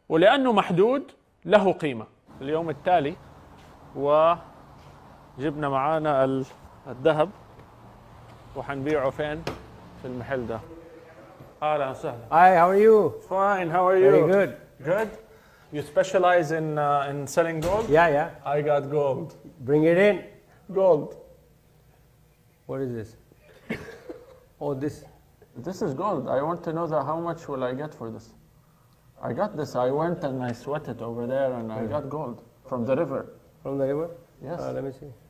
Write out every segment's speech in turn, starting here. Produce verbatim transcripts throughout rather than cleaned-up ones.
ولأنه محدود له قيمة. اليوم التالي وجبنا معانا الذهب وحنبيعه فين؟ في المحل ده. أهلا وسهلا. Hi, how are you? Fine, how are you? Very good. Good? You specialize in uh, in selling gold? Yeah, yeah. I got gold. Bring it in. Gold. What is this? Oh, this. This is gold. I want to know that how much will I get for this? I got this. I went and I sweated over there and I got gold from the river. From the river? Yes. Uh, let me see.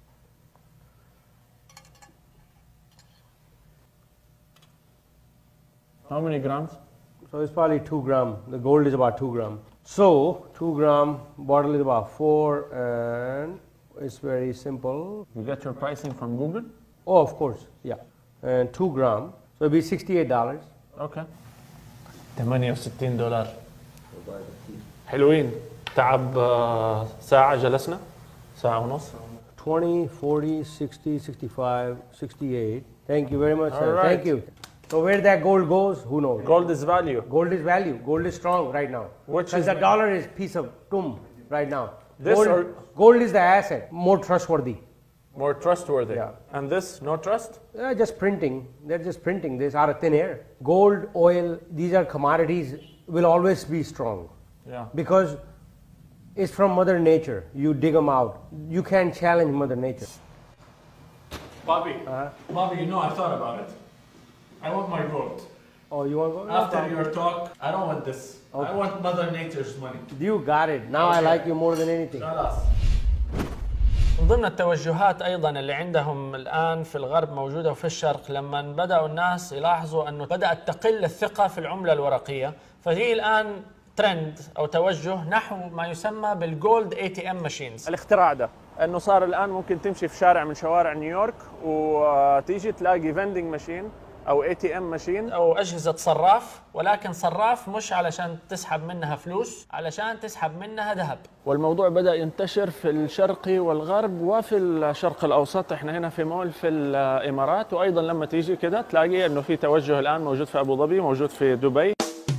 How many grams? So it's probably two gram. The gold is about two gram. So two gram bottle is about four, and it's very simple. You get your pricing from Google? Oh, of course, yeah. And two gram, so it'll be sixty-eight dollars. Okay. ثمانية وستين دولار. حلوين. تعب ساعة جلسنا؟ ساعة ونص. twenty, forty, sixty, sixty-five, sixty-eight. Thank you very much, All sir. right. Thank you. So where that gold goes, who knows? Gold is value. Gold is value. Gold is strong right now. Which Because is the dollar is piece of tum right now. This Gold, or- gold is the asset, more trustworthy. More trustworthy. Yeah. And this, no trust? They're just printing. They're just printing this out of thin air. Gold, oil, these are commodities, will always be strong. Yeah. Because it's from Mother Nature. You dig them out. You can't challenge Mother Nature. Bobby, Uh-huh. Bobby, you know I thought about it. I want my gold. Oh, you want to go? After your talk, I don't want this. I want Mother Nature's money. You got it. Now I Okay. like you more than anything. خلاص. من ضمن التوجهات أيضا اللي عندهم الآن في الغرب موجودة وفي الشرق، لما بدأوا الناس يلاحظوا أنه بدأت تقل الثقة في العملة الورقية، فهي الآن ترند أو توجه نحو ما يسمى بالجولد اي تي ام ماشينز. الاختراع ده أنه صار الآن ممكن تمشي في شارع من شوارع نيويورك وتيجي تلاقي فيندنج ماشين أو اي تي ام ماشين أو أجهزة صراف، ولكن صراف مش علشان تسحب منها فلوس، علشان تسحب منها ذهب. والموضوع بدأ ينتشر في الشرق والغرب وفي الشرق الأوسط. احنا هنا في مول في الإمارات، وأيضا لما تيجي كده تلاقي أنه في توجه الآن موجود في أبو ظبي، موجود في دبي.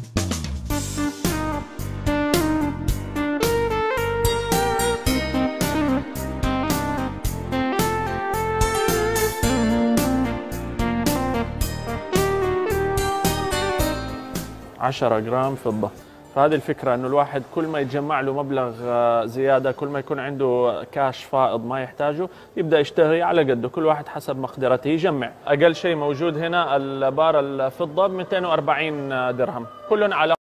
عشرة جرام فضة. فهذه الفكرة أنه الواحد كل ما يتجمع له مبلغ زيادة، كل ما يكون عنده كاش فائض ما يحتاجه، يبدأ يشتري على قده، كل واحد حسب مقدرته يجمع. أقل شيء موجود هنا البار الفضة ب مئتين وأربعين درهم، كلهم على